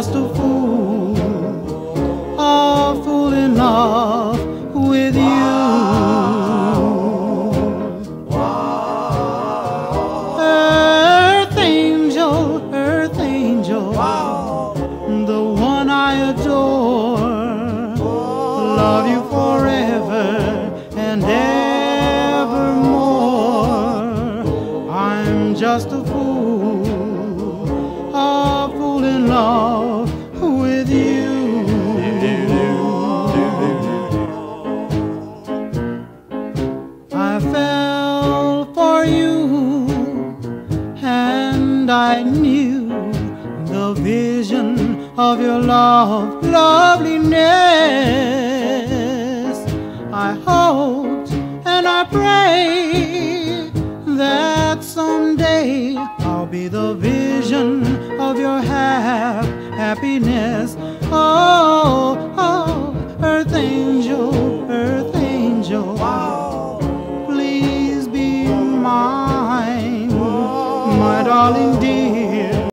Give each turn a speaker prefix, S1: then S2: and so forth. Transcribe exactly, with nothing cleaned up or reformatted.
S1: just a fool, a fool in love with you. Earth angel, earth angel, the one I adore, love you forever and evermore. I'm just a fool, a fool in love with you. I fell for you, and I knew the vision of your love, loveliness. I hoped and I prayed that someday I'll be the vision of your hap happiness. Oh,